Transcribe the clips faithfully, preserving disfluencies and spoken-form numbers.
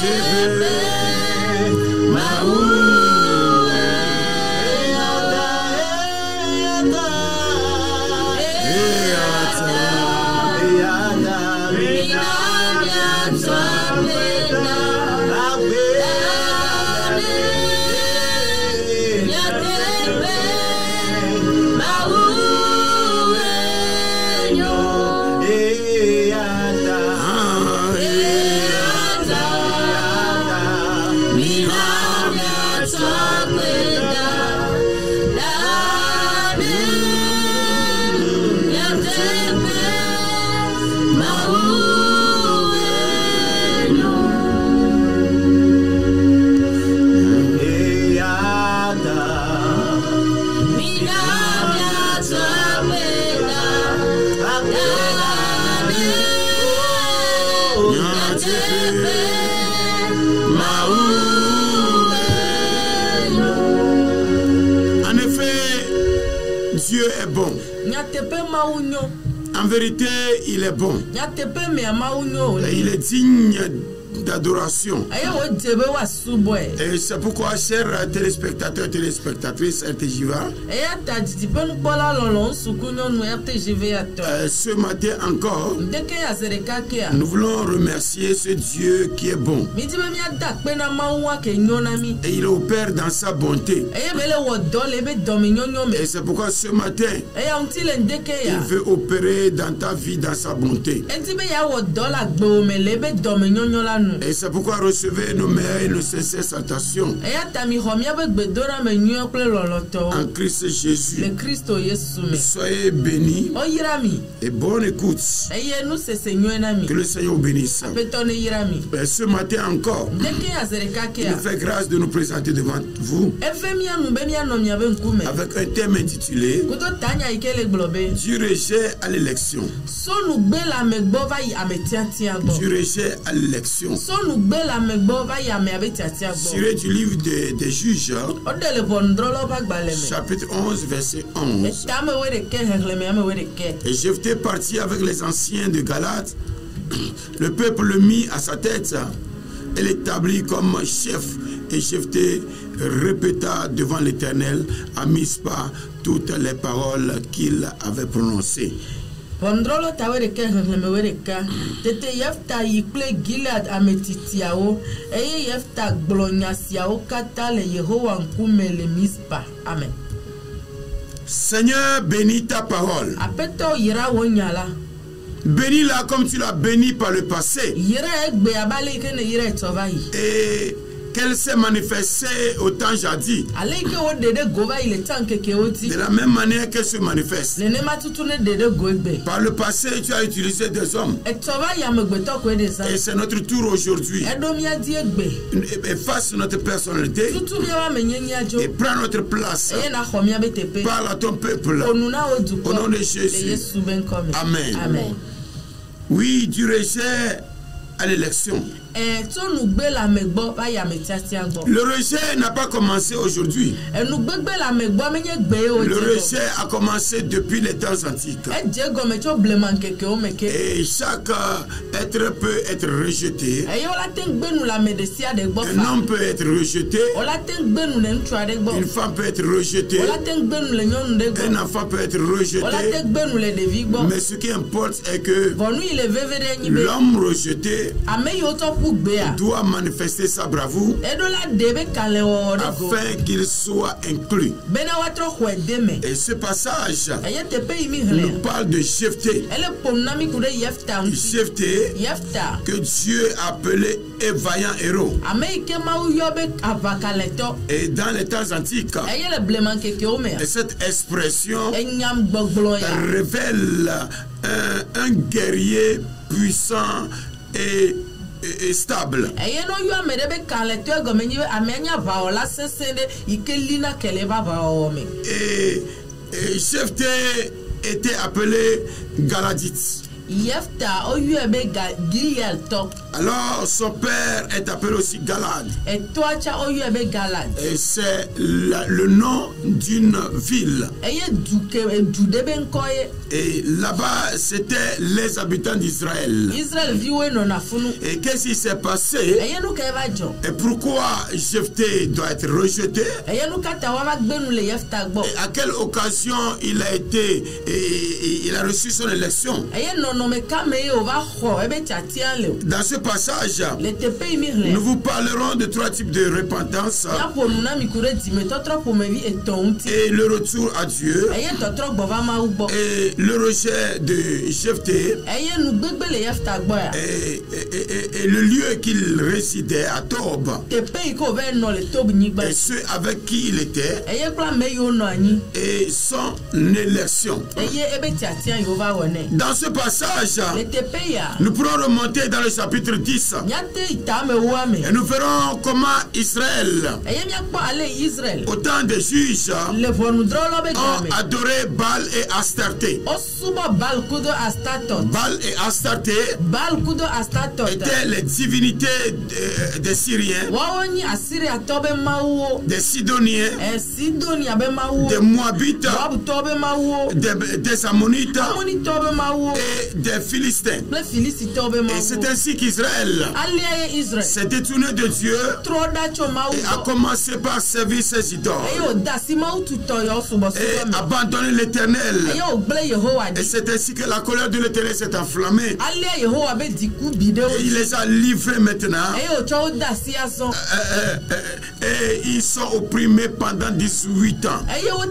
En effet, Dieu est bon. En vérité, il est bon. Et il est digne d'adoration. Et c'est pourquoi, chers téléspectateurs et téléspectatrices R T J V A, euh, ce matin encore, nous voulons remercier ce Dieu qui est bon. Et il opère dans sa bonté. Et c'est pourquoi ce matin, il veut opérer dans ta vie, dans sa bonté. Et c'est pourquoi recevez nos meilleures et nos sincères salutations en Christ Jésus. Soyez bénis et bonne écoute. Que le Seigneur bénisse. Et ce matin encore, il nous fait grâce de nous présenter devant vous avec un thème intitulé du rejet à l'élection. Du rejet à l'élection. Tiré du livre des, des Juges, chapitre onze, verset onze. Et Jephthé partit avec les anciens de Galate. Le peuple le mit à sa tête et l'établit comme chef. Et Jephthé répéta devant l'Éternel à Mispa toutes les paroles qu'il avait prononcées. Pondrolo tawereke hemeweka tete yefta yikle Gilead ametitiao eye yefta glonyasiao kata le Yehowa nkume le Mispa. Amen. Seigneur, bénis ta parole. Apeto yira wonyala. Bénis-la comme tu l'as béni par le passé. Yira egbe abale kene yira etovayi. Et qu'elle s'est manifestée au temps jadis. De la même manière qu'elle se manifeste. Par le passé, tu as utilisé des hommes. Et c'est notre tour aujourd'hui. Efface notre personnalité. Et prends notre place. Parle à ton peuple. Au nom de Jésus. Amen. Amen. Oui, du rejet à l'élection. Le rejet n'a pas commencé aujourd'hui. Le rejet a commencé depuis les temps antiques. Et chaque être peut être rejeté. Un homme peut être rejeté. Une femme peut être rejetée. Un enfant peut être rejeté. Mais ce qui importe est que l'homme rejeté doit manifester sa bravoure afin qu'il soit inclus. Et ce passage nous parle de Jephthé. Jephthé que Dieu a appelé un vaillant héros. Et dans les temps antiques, et cette expression révèle un, un guerrier puissant et et stable. Et, et Jephthé était appelé Galadite. Alors son père est appelé aussi Galad. Et c'est le nom d'une ville. Et là-bas, c'était les habitants d'Israël. Et qu'est-ce qui s'est passé? Et pourquoi Jephthé doit être rejeté? Et à quelle occasion il a été, et, il a reçu son élection? Dans ce passage, nous vous parlerons de trois types de repentance et le retour à Dieu et le rejet de Jephthé et, et, et, et le lieu qu'il résidait à Tob et ceux avec qui il était et son élection. Dans ce passage, nous pourrons remonter dans le chapitre dix et nous verrons comment Israël, au temps des juges, ont adoré Baal et Astarté. Baal et Astarté étaient les divinités des, des Syriens, des Sidoniens, des Moabites, des, des Ammonites et des Philistins. Et c'est ainsi qu'Israël s'est détourné de Dieu et a commencé par servir ses idoles et abandonner l'Éternel. Et c'est ainsi que la colère de l'Éternel s'est enflammée. Et il les a livrés maintenant. Et, et, et ils sont opprimés pendant dix-huit ans.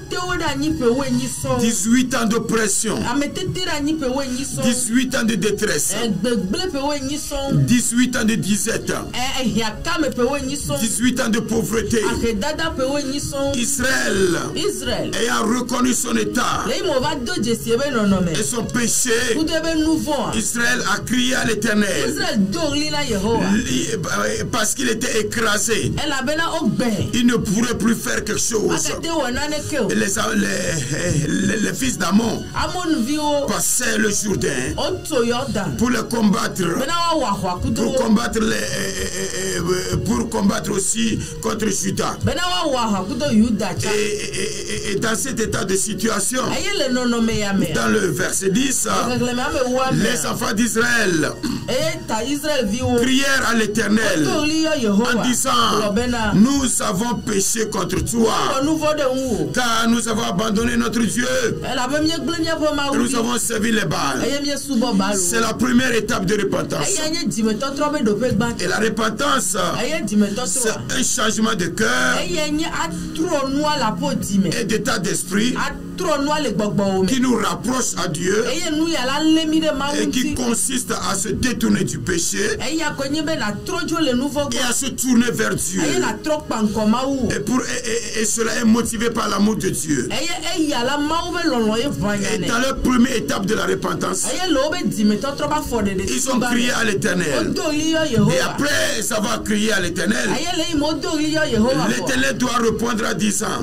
dix-huit ans d'oppression. dix-huit ans de détresse. dix-huit ans de disette. dix-huit ans de pauvreté. Israël, ayant reconnu son état et son péché, Israël a crié à l'Éternel parce qu'il était écrasé. Il ne pourrait plus faire quelque chose. Les, les, les, les fils d'Amon passaient le Jourdain pour les combattre, pour combattre, les, pour combattre aussi contre Juda. Et, et, et dans cet état de situation, dans le verset dix, les enfants d'Israël prièrent à l'Éternel en disant: nous avons péché contre toi, car nous avons abandonné notre Dieu et nous avons servi les Baals. C'est la première étape de repentance. Et la repentance, c'est un changement de cœur et d'état d'esprit qui nous rapproche à Dieu et qui consiste à se détourner du péché et à se tourner vers Dieu. Et, pour, et, et, et cela est motivé par l'amour de Dieu. Et dans la première étape de la repentance, ils ont crié à l'Éternel. Et après avoir crié à l'Éternel, l'Éternel doit répondre en disant: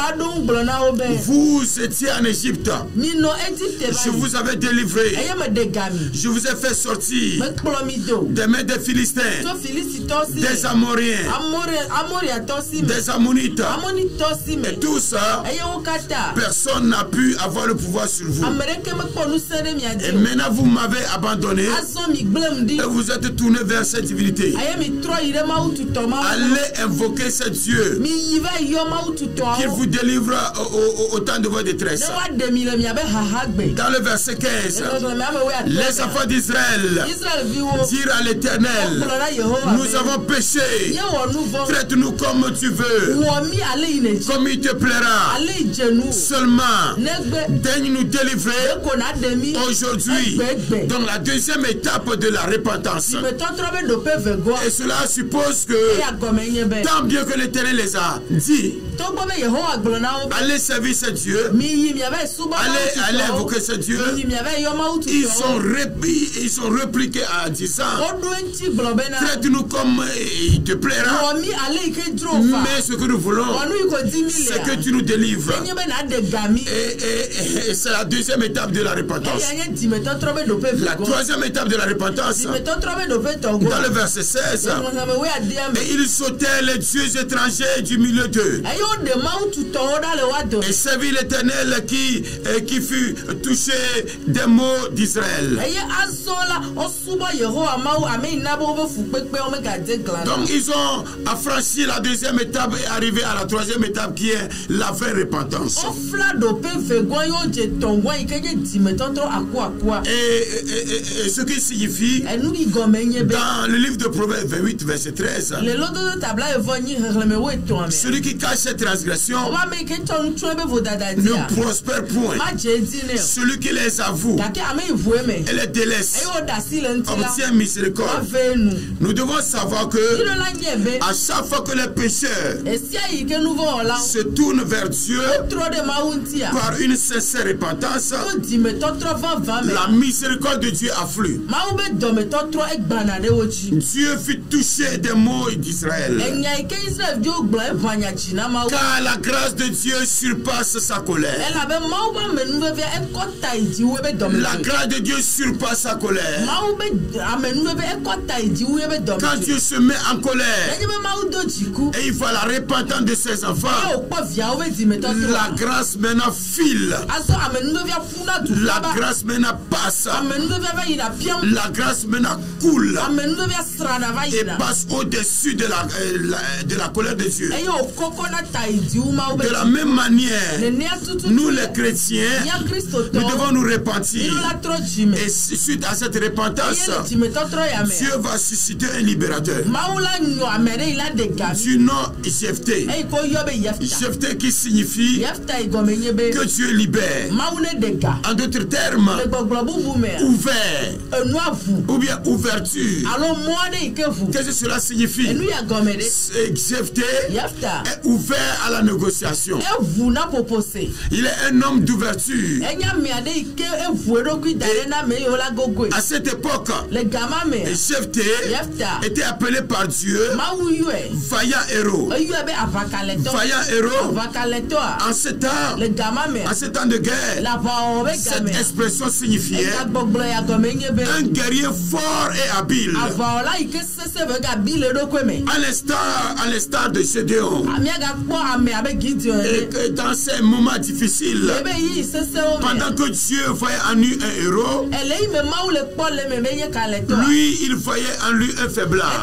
vous étiez en Égypte, je vous avais délivré, je vous ai fait sortir des mains des Philistins, des Amoriens, des Ammonites, et tout ça, personne n'a pu avoir le pouvoir sur vous. Et maintenant vous m'avez abandonné et vous êtes tourné vers cette divinité. Allez invoquer ce Dieu qui vous délivre au, au, au temps de votre détresse. Dans le verset quinze, les enfants d'Israël dirent à l'Éternel: nous avons péché, traite-nous comme tu veux, comme il te plaira, seulement daigne nous délivrer aujourd'hui. Donc la deuxième étape de la repentance, et cela suppose que tant bien que l'Éternel les a dit: allez servir ce Dieu, allez, allez invoquer ce Dieu. Ils sont, répli, ils sont répliqués en disant, traite-nous comme il te plaira. Mais ce que nous voulons, c'est que tu nous délivres. Et, et, et c'est la deuxième étape de la repentance. La troisième étape de la repentance, dans le verset seize, et ils sautaient les dieux étrangers du milieu d'eux et servit l'Éternel qui, qui fut touché des maux d'Israël. Donc ils ont affranchi la deuxième étape et arrivé à la troisième étape qui est la vraie repentance. Et, et, et, et ce qui signifie dans le livre de Proverbes vingt-huit verset treize, celui qui cache ses transgressions ne prospère point. Celui qui les avoue et les délaisse obtient miséricorde. Nous devons savoir que à chaque fois que les pécheurs se tournent vers Dieu par une sincère repentance, la miséricorde de Dieu afflue. Dieu fut touché des maux d'Israël. Car la grâce de Dieu surpasse sa colère. La grâce de Dieu surpasse sa colère. Quand Dieu se met en colère et il voit la repentance de ses enfants, la grâce maintenant file. La grâce maintenant passe. La grâce maintenant coule et passe au-dessus de la, euh, de la colère de Dieu. De la même manière, nous les chrétiens, nous devons nous repentir. Et suite à cette repentance, Dieu va susciter un libérateur du nom Jephthé. Jephthé qui signifie que Dieu libère. En d'autres termes, ouvert ou bien ouverture. Qu'est-ce que cela signifie? Jephthé est ouvert à la négociation. Il est un homme d'ouverture. À cette époque, Jephthé était appelé par Dieu vaillant héros. Vaillant héros. En ce temps, en ce temps de guerre, cette expression signifiait un guerrier fort et habile. À l'instar, à l'instar de Gédéon. Et dans ces moments difficiles, pendant que Dieu voyait en lui un héros, lui, il voyait en lui un faiblard.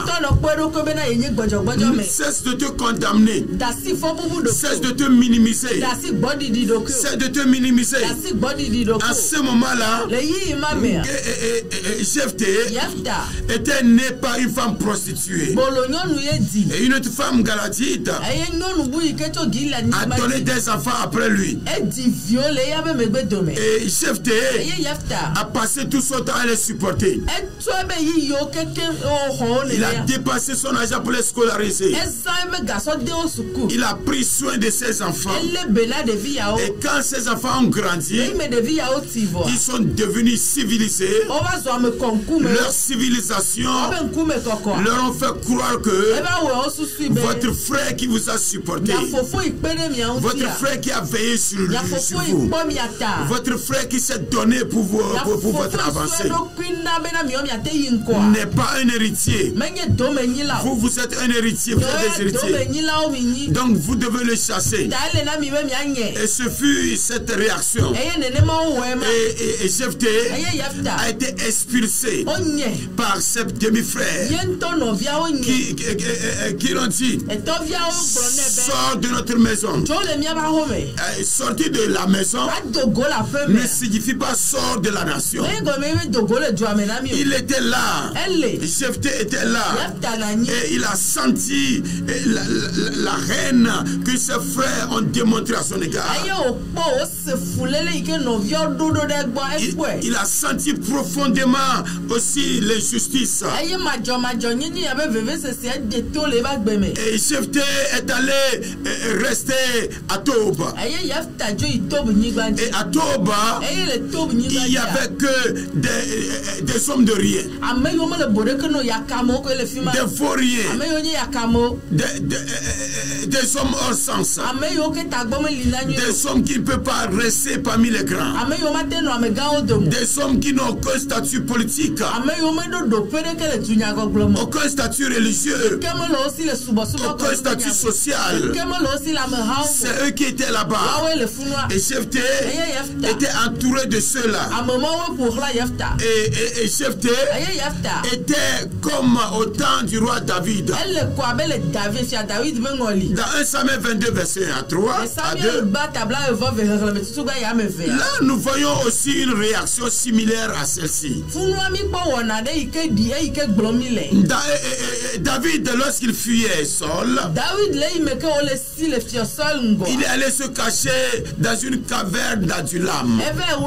Cesse de te condamner. Cesse de te minimiser. Cesse de te minimiser. À ce moment-là, Jephthé était né par une femme prostituée. Et une autre femme galatite a donné des enfants après lui. Et Jephthé a passé tout son temps à les supporter. Il a dépensé son argent pour les scolariser. Il a pris soin de ses enfants. Et quand ses enfants ont grandi, ils sont devenus civilisés. Leur civilisation leur ont fait croire que votre frère qui vous a supporté, votre frère qui a veillé sur, lui, sur vous, votre frère qui s'est donné pour, vous, pour, pour votre avancée, n'est pas un héritier. Vous, vous êtes un héritier, vous êtes des héritiers. Donc vous devez le chasser. Et ce fut cette réaction. Et, et, et Jephthé a été expulsé par ses demi-frères qui, qui, qui l'ont dit: sors de notre maison. Sortir de la maison ne signifie pas sort de la nation. Il était là. Jephthé était là. Et il a senti la, la, la haine que ses frères ont démontré à son égard. Il, il a senti profondément aussi l'injustice. Et Jephthé est allé rester à Tob. Et à Toba, il n'y avait que des, des hommes de rien. Des faux rien. Des, des, des hommes hors sens. Des hommes qui ne peuvent pas rester parmi les grands. Des hommes qui n'ont aucun statut politique. Aucun statut religieux. Aucun statut social. C'est eux qui étaient là-bas. Et Jephthé était entouré de ceux-là. Et, et, et Jephthé était comme au temps du roi David. Dans un Samuel vingt-deux, verset un à trois, à deux, là, nous voyons aussi une réaction similaire à celle-ci. David, lorsqu'il fuyait Saul, il est allé se cacher dans une caverne d'Adulam.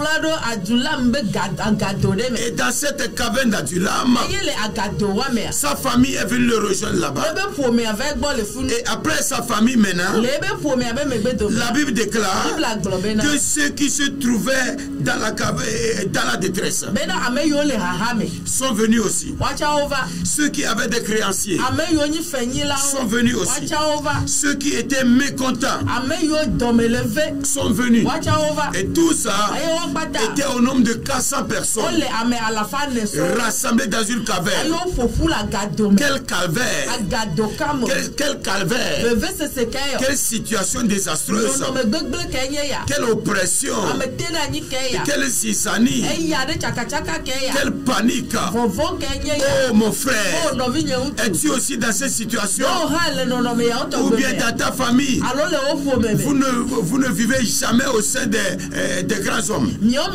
Et dans cette caverne d'Adulam, sa famille est venue le rejoindre là-bas. Et après sa famille maintenant, la Bible déclare que ceux qui se trouvaient dans la caverne, dans la détresse, sont venus aussi. Ceux qui avaient des créanciers sont venus aussi. Ceux qui étaient mécontents sont venus. Et tout ça était au nombre de quatre cents personnes rassemblées dans une caverne. Quel calvaire! Quel, quel calvaire! Quelle situation désastreuse! Quelle oppression! Quelle zizanie! Quelle panique! Oh mon frère! Es-tu aussi dans cette situation? Ou bien dans ta famille, vous ne, vous ne vivez jamais au sein des, euh, des grands hommes.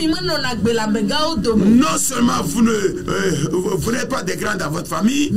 Non seulement vous ne euh, vous n'êtes pas des grands dans votre famille,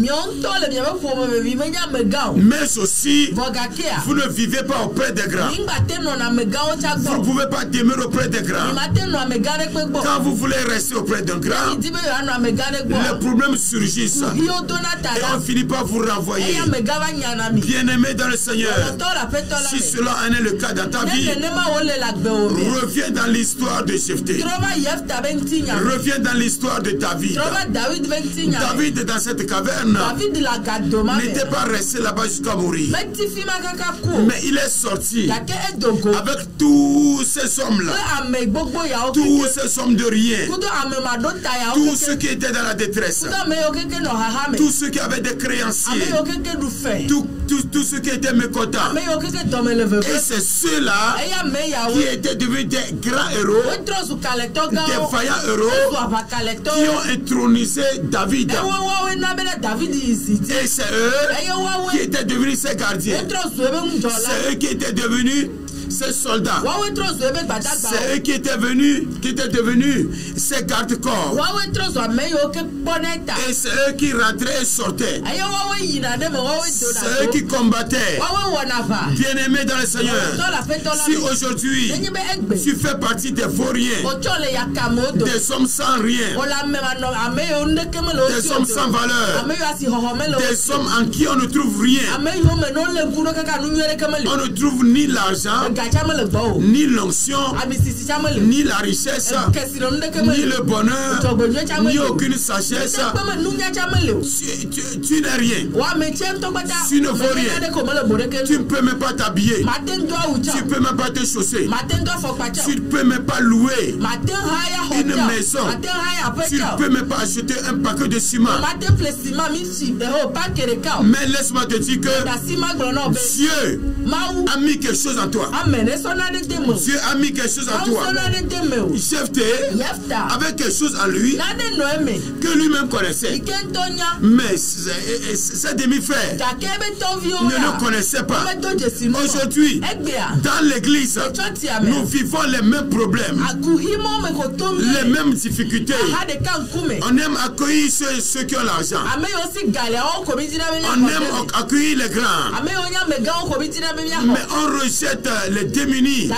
mais aussi vous ne vivez pas auprès des grands. Vous ne pouvez pas demeurer auprès des grands. Quand vous voulez rester auprès d'un grand, les problèmes surgissent et on finit par vous renvoyer. Bien-aimé dans le Seigneur, si cela en est le cas dans ta vie, reviens dans l'histoire de Jephthé. Reviens dans l'histoire de David. David dans cette caverne n'était pas resté là-bas jusqu'à mourir. Mais il est sorti avec tous ces hommes-là, tous ces hommes de rien, tous ceux qui étaient dans la détresse, tous ceux qui avaient des créanciers, tous tout, tout ceux qui étaient mécontents. Et c'est ceux-là qui étaient devenus des grands héros, des vaillants héros, qui ont intronisé David. Et c'est eux qui étaient devenus ses gardiens. C'est eux qui étaient devenus ces soldats. C'est eux qui étaient venus, qui étaient devenus ces gardes-corps. Et c'est eux qui rentraient et sortaient. C'est eux qui combattaient. Bien-aimés dans le Seigneur, si aujourd'hui tu fais partie des vauriens, des hommes sans rien, des hommes sans valeur, des hommes en qui on ne trouve rien, on ne trouve ni l'argent, ni l'onction, ni la richesse, ni le bonheur, ni aucune sagesse. Tu, tu, tu n'es rien. Tu ne vaux rien. Tu ne peux même pas t'habiller. Tu ne peux même pas te chausser. Tu ne peux même pas louer une maison. Tu ne peux même pas acheter un paquet de ciment. Mais laisse-moi te dire que Dieu a mis quelque chose en toi. Dieu a mis quelque chose en toi. Jephthé avait quelque chose en lui que lui-même connaissait. Mais ses demi-frères ne le connaissaient pas. Aujourd'hui, dans l'église, nous vivons les mêmes problèmes, les mêmes difficultés. On aime accueillir ceux, ceux qui ont l'argent. On aime accueillir les grands. Mais on rejette les les démunis.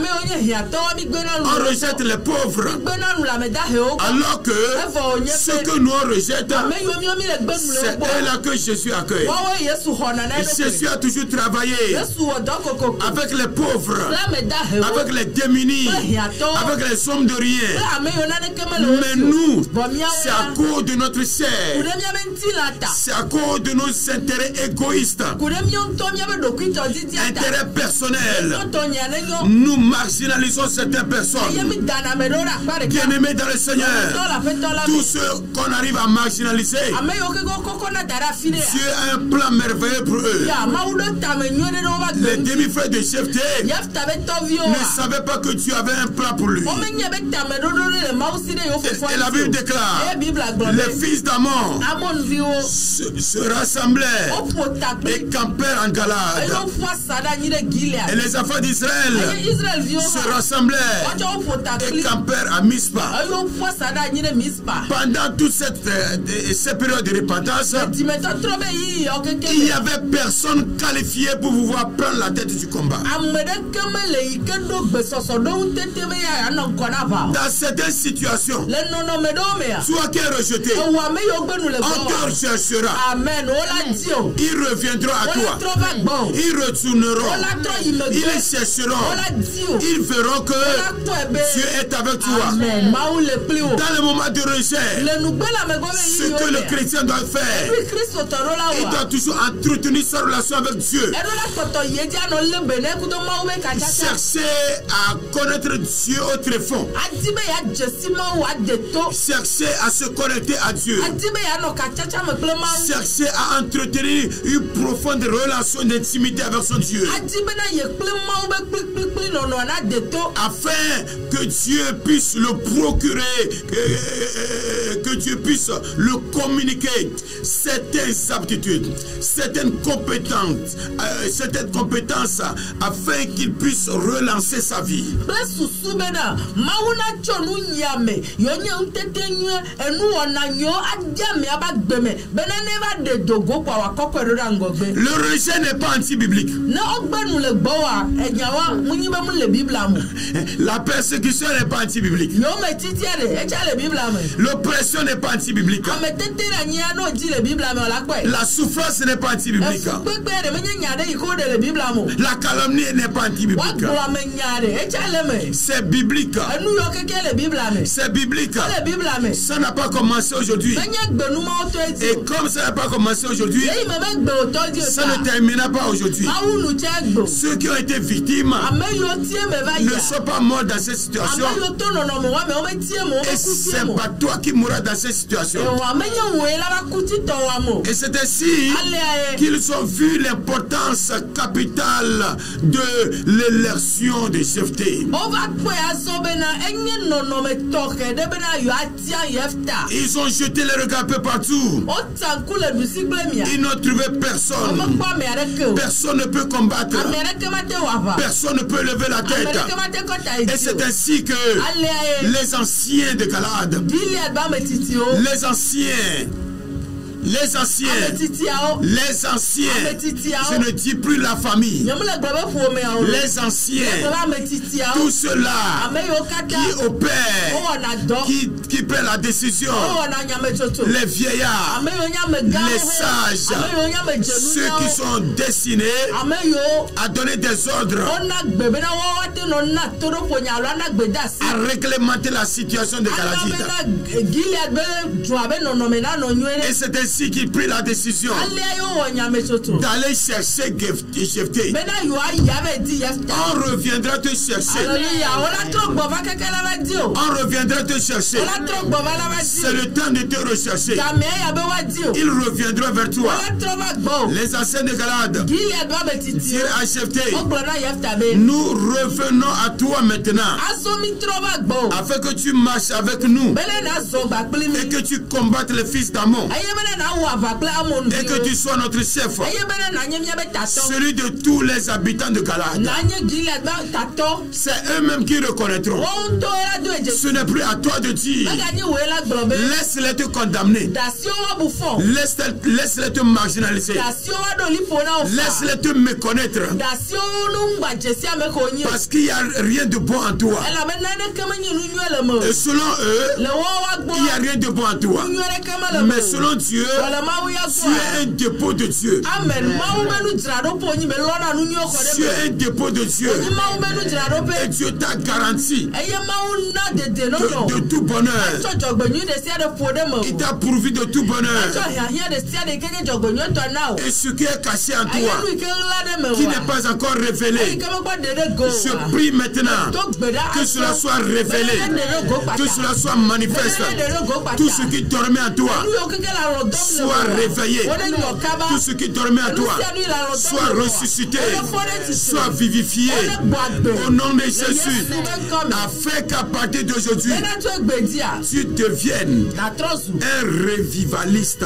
On rejette les pauvres. Alors que ceux que nous on rejette, c'est eux-là que Jésus accueille. Jésus a toujours travaillé avec les pauvres, avec les démunis, avec les hommes de rien. Mais nous, c'est à cause de notre chair, c'est à cause de nos intérêts égoïstes, intérêts personnels. Nous marginalisons certaines personnes. Bien-aimés dans le Seigneur, tous ceux qu'on arrive à marginaliser, Dieu a un plan merveilleux pour eux. Les demi-frères de Jephthé ne savaient pas que Dieu avait un plan pour lui. Et, et la Bible déclare, les fils d'Amon se, se rassemblaient et campèrent en Galade. Et les enfants d'Israël se rassemblaient et campèrent à Mispa. Pendant toute cette, euh, cette période de repentance, il n'y avait personne qualifié pour pouvoir prendre la tête du combat. Dans certaines situations, toi qui es rejeté, on te recherchera. Ils reviendront à toi. Ils retourneront. Ils chercheront. Ils verront que Dieu est avec toi. Dans le moment de rejet, ce que le chrétien doit faire, il doit toujours entretenir sa relation avec Dieu. Chercher à connaître Dieu au tréfonds. Chercher à se connecter à Dieu. Chercher à entretenir une profonde relation d'intimité avec son Dieu. Afin que Dieu puisse le procurer, que, que Dieu puisse le communiquer certaines aptitudes, certaines compétences, euh, certaines compétences afin qu'il puisse relancer sa vie. Le rejet n'est pas anti-biblique. La persécution n'est pas anti-biblique. L'oppression n'est pas anti-biblique. La souffrance n'est pas anti-biblique. La calomnie n'est pas anti-biblique. C'est biblique. C'est biblique. Ça n'a pas commencé aujourd'hui. Et comme ça n'a pas commencé aujourd'hui, ça ne terminera pas aujourd'hui. Ceux qui ont été victimes ne sont pas morts dans cette situation. Et c'est pas toi qui mourras dans cette situation. Et c'est ainsi qu'ils ont vu l'importance capitale de l'élection de Jephthé. Ils ont jeté les regards un peu partout. Ils n'ont trouvé personne. Personne ne peut combattre. Personne ne peut lever la tête. Et c'est ainsi que les anciens de Galade, les anciens, les anciens, les anciens, je ne dis plus la famille, les anciens, tout cela qui opèrent, qui, qui prennent la décision, les vieillards, les sages, ceux qui sont destinés à donner des ordres, à réglementer la situation de Galadite. Et c'est ainsi qu'il prit la décision d'aller chercher Jephthé. On reviendra te chercher. On reviendra te chercher. C'est le temps de te rechercher. Ils reviendront vers toi. Les anciens de Galade dirent à Jephthé, nous revenons à toi maintenant, afin que tu marches avec nous et que tu combattes les fils d'Amon. Et que tu sois notre chef. Celui de tous les habitants de Galade. C'est eux-mêmes qui reconnaîtront. Ce n'est plus à toi de dire. Laisse-les te condamner. Laisse-les laisse te marginaliser. Laisse-les te méconnaître. Parce qu'il n'y a rien de bon en toi. Et selon eux, il n'y a rien de bon en toi. Mais selon Dieu, tu es un dépôt de Dieu. Tu es un dépôt de Dieu. Et Dieu t'a garanti de, de tout bonheur. Il t'a pourvu de tout bonheur. Et ce qui est caché en toi, qui n'est pas encore révélé, je prie maintenant que cela soit révélé, que cela soit manifeste. Tout ce qui dormait en toi soit réveillé. Tout ce qui dormait en toi soit ressuscité, soit vivifié au nom de Jésus, afin qu'à partir d'aujourd'hui tu deviennes un revivaliste.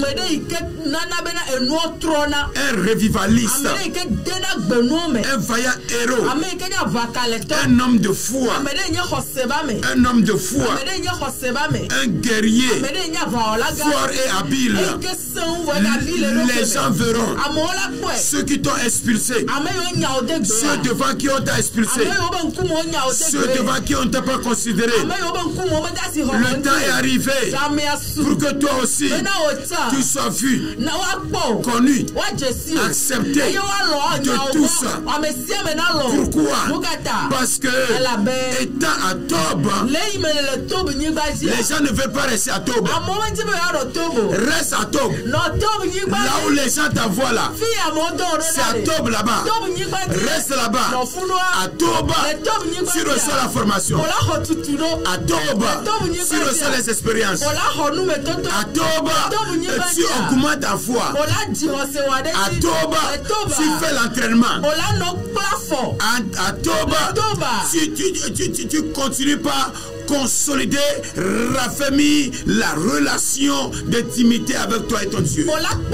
Un revivaliste, un vaillant héros, un homme de foi, un homme de foi, un guerrier fort et habile. Les gens verront ceux qui t'ont expulsé, ceux devant qui on t'a expulsé, ceux devant qui on t'a pas considéré. Le temps est arrivé pour que toi aussi tu sois vu, connu, accepté de tous. Pourquoi? Parce que étant à Tob, les gens ne veulent pas rester à Tob. Reste à Tob. Là où les gens t'envoient là, c'est à Tob là-bas. Reste là-bas. À Tob, tu reçois la formation. À Tob, tu reçois les expériences. À Tob, tu augmentes ta foi. À Tob, tu fais l'entraînement. À, à Tob, tu, tu, tu, tu, tu continues pas consolider, raffermir la relation d'intimité avec toi et ton Dieu.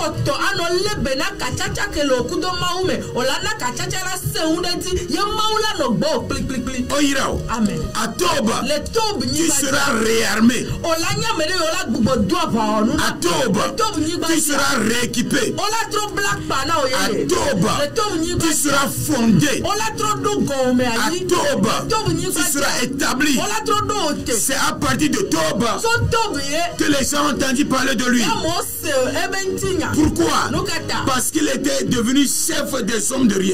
Amen. À Tob, tu seras réarmé. À Tob, tu seras rééquipé. À Tob, tu seras fondé. À Tob, tu seras établi. C'est à partir de Tob que les gens ont entendu parler de lui. Pourquoi? Parce qu'il était devenu chef des hommes de rien.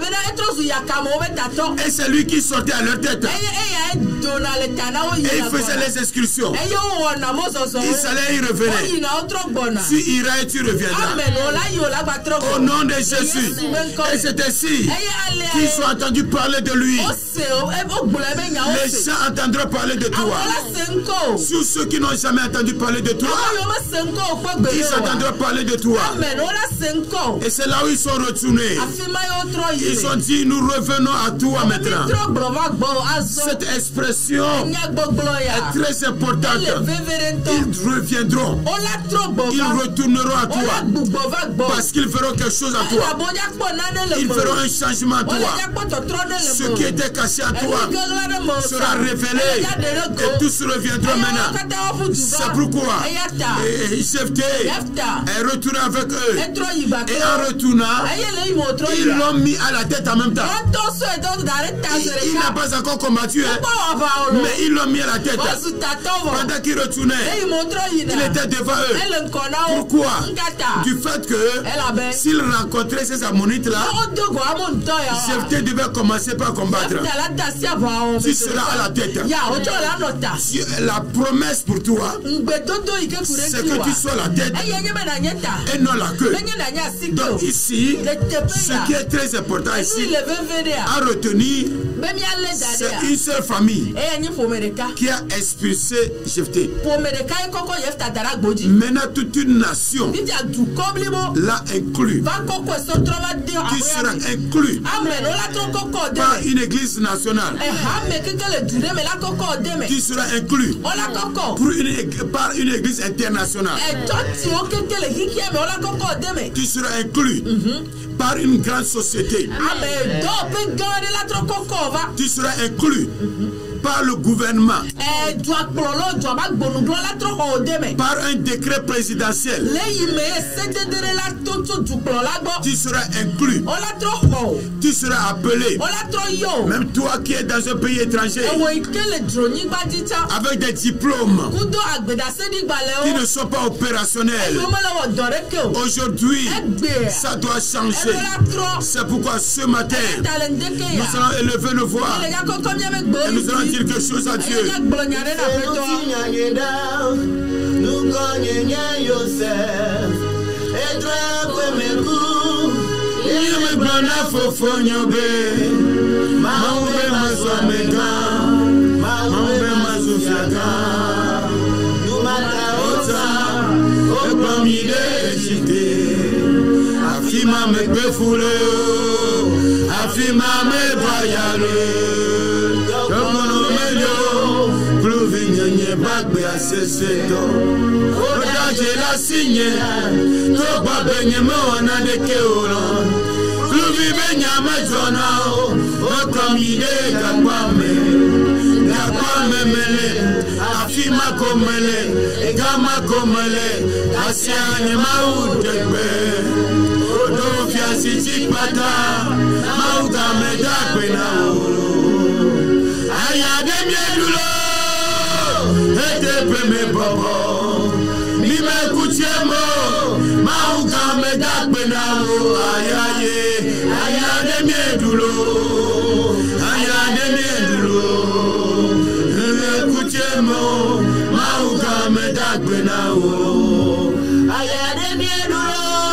Et c'est lui qui sortait à leur tête. Et il faisait les excursions. Il s'allait y revenir. Tu iras et tu reviendras. Au nom de Jésus. Et c'est ainsi qu'ils ont entendu parler de lui. Les gens entendront parler de toi. Sur ceux qui n'ont jamais entendu parler de toi, ils entendront parler de toi. Et c'est là où ils sont retournés. Ils ont dit, nous revenons à toi maintenant. Cette expression est très importante. Ils reviendront. Ils retourneront à toi. Parce qu'ils feront quelque chose à toi. Ils feront un changement à toi. Ce qui était caché à toi sera révélé. Et tous reviendront maintenant. C'est pourquoi Jephthé est retourné avec eux. Et en retournant, ils l'ont mis à la tête en même temps. Il, il n'a pas encore combattu, hein, mais ils l'ont mis à la tête. Pendant qu'il retournait, il était devant eux. Pourquoi? Du fait que s'il rencontrait ces ammonites-là, Jephthé devait commencer par combattre. Tu seras à la tête. La promesse pour toi, c'est que tu sois la tête et non la queue. Donc ici, ce qui est très important ici à retenir, c'est une seule famille. qui a expulsé Jephthé. Maintenant, toute une nation l'a inclus. Qui sera inclus par une église nationale. Qui sera inclus pour une, par une église internationale. Qui sera inclus par une grande société. Tu seras inclus par le gouvernement, par un décret présidentiel. Tu seras inclus. Tu seras appelé. Même toi qui es dans un pays étranger, avec des diplômes qui ne sont pas opérationnels. Aujourd'hui, ça doit changer. C'est pourquoi ce matin, nous allons élever nos voix et nous allons dire quelque chose à Dieu. Afima me befule, afima me bayale. Komono meyo, pluvigne bagbe aseseto. Odaje la signe, to babenye me wana de keolo. Pluvi benya me zona o, okamide kakwame, kakwame mele, afima komele, egama komele, asianye maudebe. Odofia sisi pata, mauta medakwe na olo. Ayade miedulo, ete preme bobo. Mime kuchemo, mauta medakwe na olo. Ayaye, ayade miedulo, ayade miedulo. Mime kuchemo, mauta medakwe na olo. Ayade miedulo.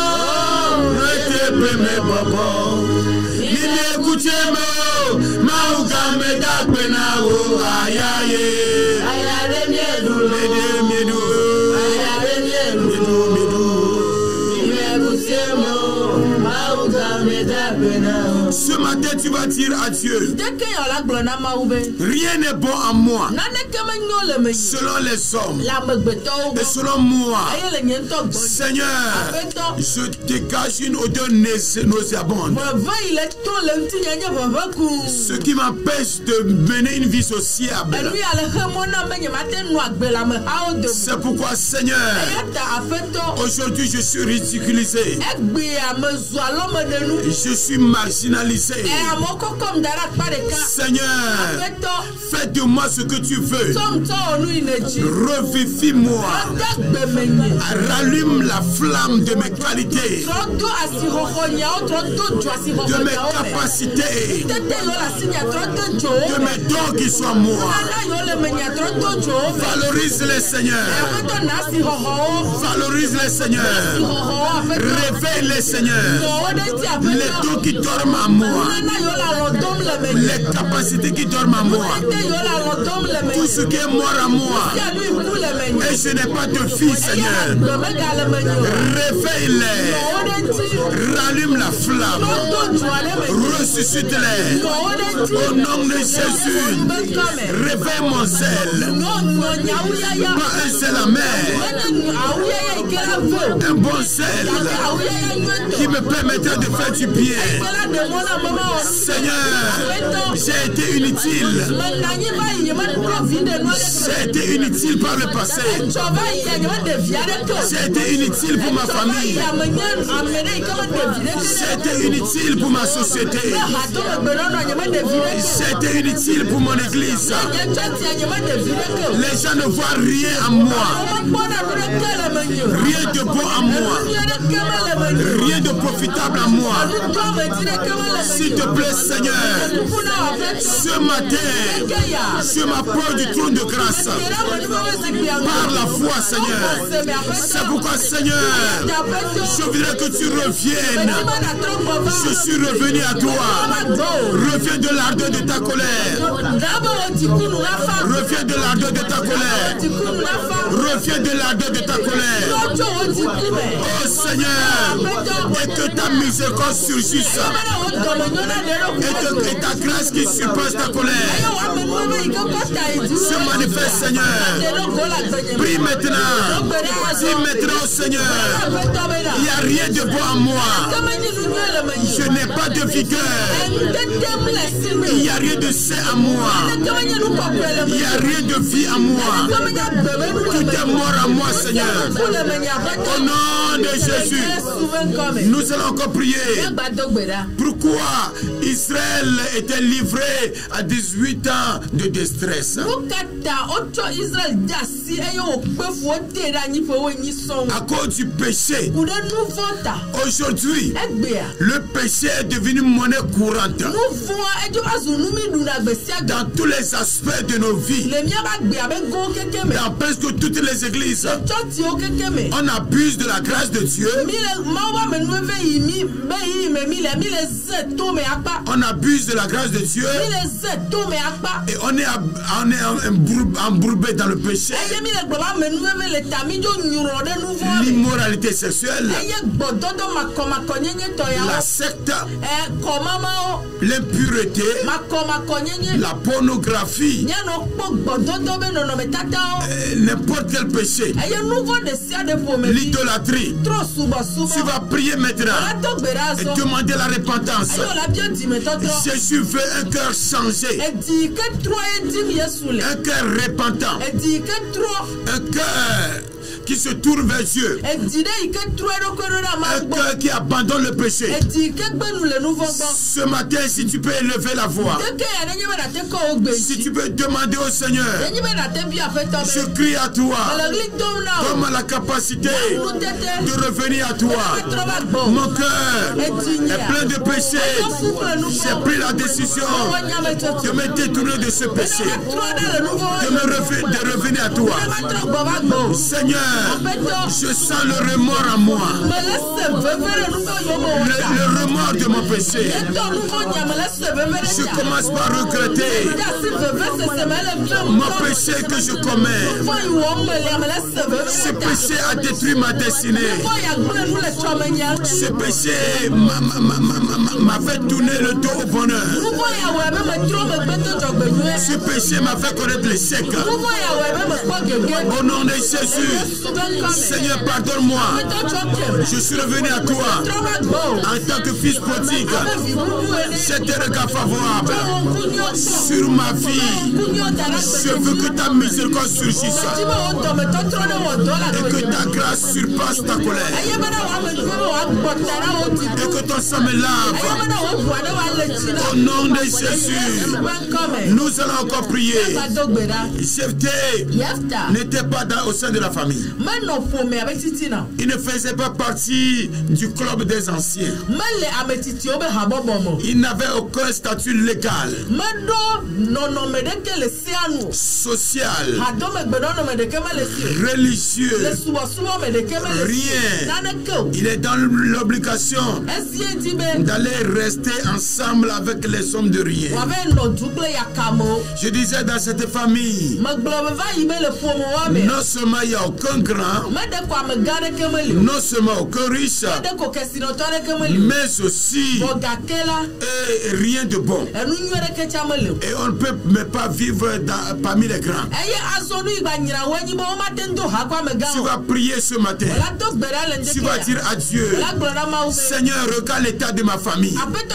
Me bobo, ni me kuchemo, mauka me dakwe na o ayaye, ayaye miedu, miedu miedu, ayaye miedu miedu, ni me kuchemo, mauka me dakwe na o. Ce matin, tu vas dire à Dieu, rien n'est bon à moi, selon les hommes, et selon moi. Seigneur, je dégage une odeur nauséabonde, ce qui m'empêche de mener une vie sociable. C'est pourquoi, Seigneur, aujourd'hui je suis ridiculisé, je suis marginalisé. Seigneur, fais de moi ce que tu veux. Revivifie-moi. Rallume la flamme de mes qualités, de mes capacités, de mes dons qui sont moi. Valorise les Seigneurs. Valorise les Seigneurs. Réveille les Seigneurs. Les dons qui dorment à moi, les capacités qui dorment à moi, tout ce qui est mort à moi, et je n'ai pas de fils, Seigneur. Réveille-les, rallume la flamme, ressuscite-les au nom de Jésus. Réveille mon zèle, pas un zèle amer, un bon zèle qui me permettra de faire du bien. Seigneur, j'ai été inutile. J'ai été inutile par le passé. J'ai été inutile pour ma famille. J'ai été inutile pour ma société. J'ai été inutile pour mon église. Les gens ne voient rien en moi. Rien de bon en moi. Rien de profitable en moi. S'il te plaît, Seigneur, ce matin, je m'approche du trône de grâce par la foi, Seigneur. C'est pourquoi, Seigneur, je voudrais que tu reviennes. Je suis revenu à toi. Reviens de l'ardeur de ta colère. Reviens de l'ardeur de ta colère. Reviens de l'ardeur de ta colère. Oh Seigneur, et que ta miséricorde surgisse. Et que et ta grâce qui surpasse ta colère se manifeste, Seigneur. Prie maintenant. Dis maintenant au Seigneur, il n'y a rien de bon en moi. Je n'ai pas de vigueur. Il n'y a rien de sain en moi. Il n'y a rien de vie en moi. Tout est mort en moi, Seigneur. Au nom de Jésus, nous allons encore prier. Pourquoi Israël était livré à dix-huit ans de détresse? À cause du péché. Aujourd'hui, le péché est devenu monnaie courante dans tous les aspects de nos vies. Dans presque toutes les églises, on abuse de la grâce de Dieu. On abuse de la grâce de Dieu. Et on est, on est embourbé dans le péché. L'immoralité sexuelle, la secte, l'impureté, la pornographie, n'importe quel péché, l'idolâtrie. Tu vas prier maintenant et demander la repentance. Jésus veut un cœur changé, un cœur repentant, un cœur qui se tourne vers Dieu, un cœur qui abandonne le péché. Ce matin, si tu peux élever la voix, si tu peux demander au Seigneur, je crie à toi, donne-moi la capacité de revenir à toi. Mon cœur est plein de péché. J'ai pris la décision de me détourner de ce péché, de me revenir, de revenir à toi. Seigneur, je sens le remords en moi, le, le remords de mon péché. Je commence par regretter mon péché que je commets. Ce péché a détruit ma destinée. Ce péché m'a fait tourner le dos au bonheur. Ce péché m'a fait connaître l'échec. Au nom de Jésus, Seigneur, pardonne-moi. Je suis revenu à toi en tant que fils prodigue. J'ai tes regards favorables sur ma vie. Je veux que ta miséricorde surgisse et que ta grâce surpasse ta colère et que ton sang me lave. Au nom de Jésus, nous allons encore prier. Jephthé n'était pas dans, au sein de la famille. Il ne faisait pas partie du club des anciens. Il n'avait aucun statut légal, social, religieux, rien. Il est dans l'obligation d'aller rester ensemble avec les hommes de rien. Je disais dans cette famille, non seulement il n'y a aucun grand, non seulement aucun riche, mais aussi et rien de bon. Et on ne peut même pas vivre dans, parmi les grands. Tu vas prier ce matin. Tu vas dire à Dieu, Seigneur, regarde l'état de ma famille.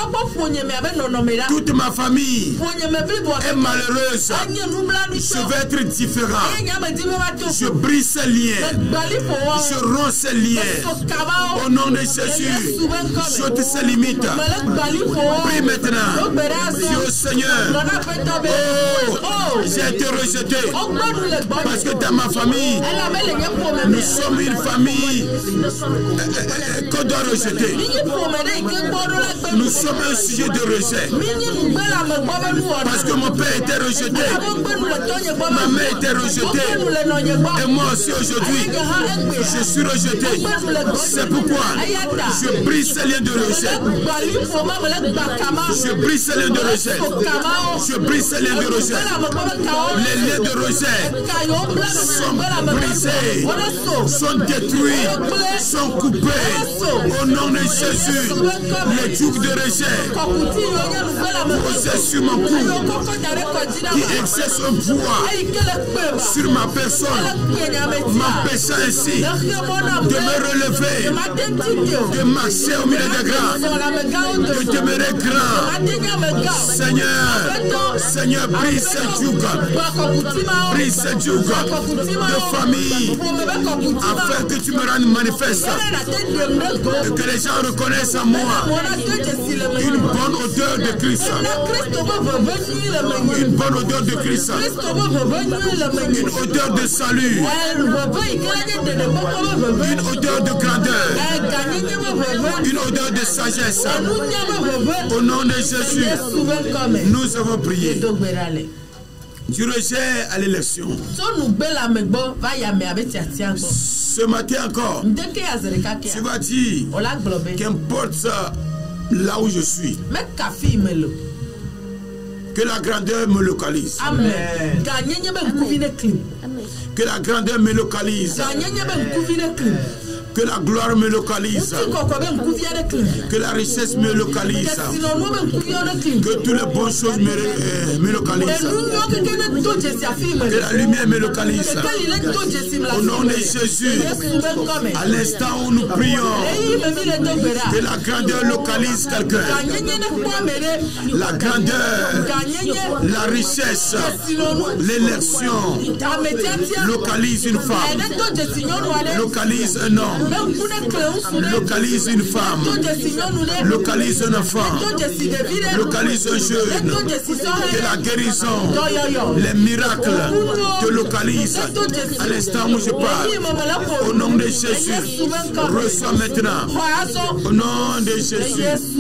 Toute ma famille est malheureuse. Je vais être différent. Je brise ces liens. Je romps ces liens. Au nom de Jésus, j'ôte ces limites. Prie maintenant. Dis au Seigneur, oh, j'ai été rejeté. Parce que dans ma famille, nous sommes une famille qu'on doit rejeter. Nous sommes un sujet de rejet. Parce que mon père était rejeté. Ma mère était rejetée. Et moi aussi aujourd'hui, je suis rejeté. C'est pourquoi je brise ces liens de rejet. Je brise ces liens de rejet. Je brise ces liens de rejet. Les liens de rejet sont brisés, sont détruits, sont coupés. Au nom de Jésus, les jougs de rejet posés sur mon cou, qui exercent un poids sur ma personne, m'empêchant ainsi de me relever, de marcher au milieu des grands, de demeurer grand. Seigneur, Seigneur, brise ce joug, brise ce joug de famille, afin que tu me rendes manifeste, et que les gens reconnaissent en moi une bonne odeur de Christ, une bonne odeur de Christ, une odeur de salut, une odeur de grandeur, une odeur de sagesse. Au nom de Jésus, nous avons prié. Du rejet à l'élection. Ce matin encore, tu vas dire qu'importe là où je suis, que la grandeur me localise. Amen. Que la grandeur me localise. Que la gloire me localise. Que la richesse me localise. Que toutes les bonnes choses me, euh, me localisent. Que la lumière me localise. Au nom de Jésus, à l'instant où nous prions, que la grandeur localise quelqu'un. La grandeur, la richesse, l'élection localise une femme, localise un homme, localise une femme, localise un enfant, localise un jeune. Que la guérison, les miracles te localisent à l'instant où je parle. Au nom de Jésus, reçois maintenant. Au nom de Jésus.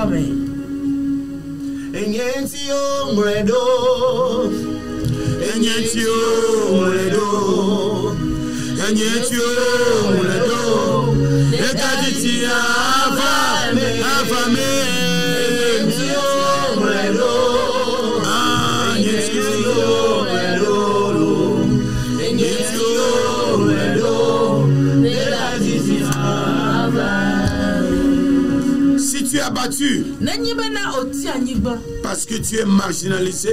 Enyentio mwedo, enyentio mwedo, enyentio mwedo, ekaditi avame, avame, enyentio mwedo, enyentio mwedo, enyentio mwedo, ekaditi avame. Si tu es abattu parce que tu es marginalisé,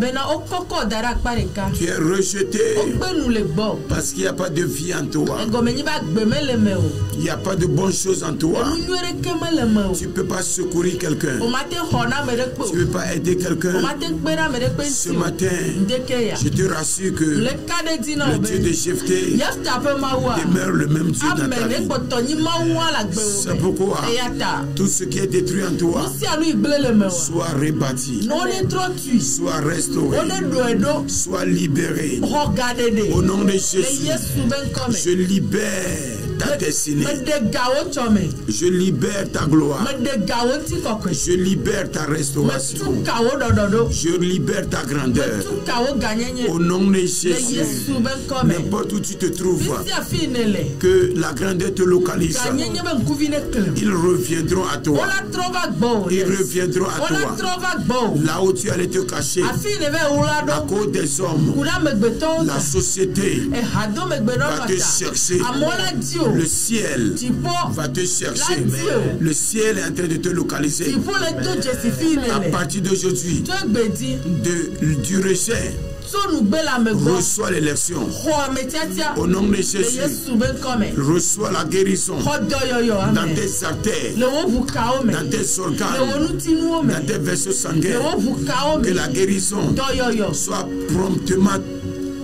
tu es rejeté parce qu'il n'y a pas de vie en toi, il n'y a pas de bonnes choses en toi, tu ne peux pas secourir quelqu'un, tu ne peux pas aider quelqu'un. Ce matin, je te rassure que le Dieu de Jephthé demeure le même Dieu dans ta vie. C'est pourquoi tout ce qui est détruit en toi soit rebâti, soit restauré, soit libéré. Au nom de Jésus, je libère ta destinée, je libère ta gloire, je libère ta restauration, je libère ta grandeur. Au nom de Jésus, n'importe où tu te trouves, que la grandeur te localise. Ils reviendront à toi. Ils reviendront à toi. Là où tu allais te cacher, à cause des hommes, la société va te chercher. Le ciel va te chercher. Le ciel est en train de te localiser. À partir d'aujourd'hui, du rejet, reçois l'élection. Au nom de Jésus, reçois la guérison dans tes artères, dans tes organes, dans tes vaisseaux sanguins. Que la guérison soit promptement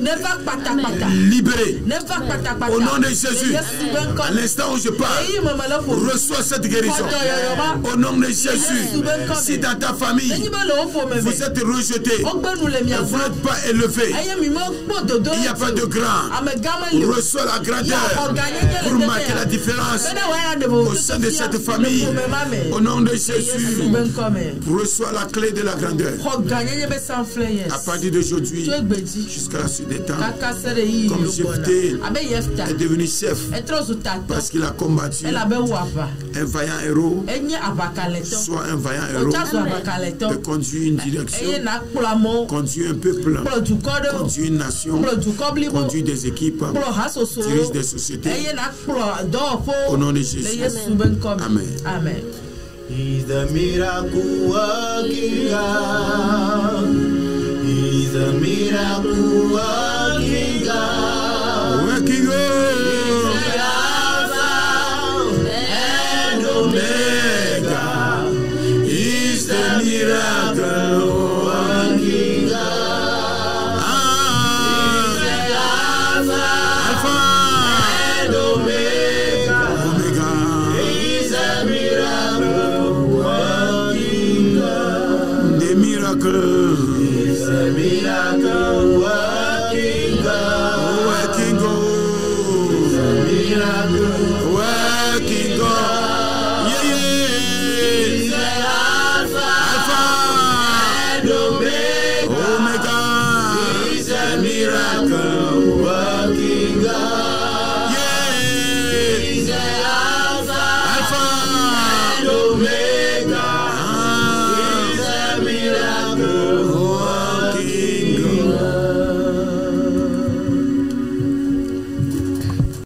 libéré. Au nom de Jésus, à l'instant où je parle, reçois cette guérison. Au nom de Jésus, si dans ta famille, vous êtes rejeté, vous n'êtes pas élevé, il n'y a pas de grand, reçois la grandeur pour marquer la différence au sein de cette famille. Au nom de Jésus, reçois la clé de la grandeur. À partir d'aujourd'hui, jusqu'à la suite des temps, comme Jephthé est devenu chef parce qu'il a combattu un vaillant héros, soit un vaillant héros de conduire une direction, conduire un peuple, conduire une nation, conduire des équipes, dirige des sociétés. Au nom de Jésus. Amen. Amen. He's the miracle working God. He's the miracle working God. Working God. He's the Alpha and Omega. He's the miracle working God. He's the Alpha, Alpha and Omega. Omega. He's the miracle working God. Des miracles.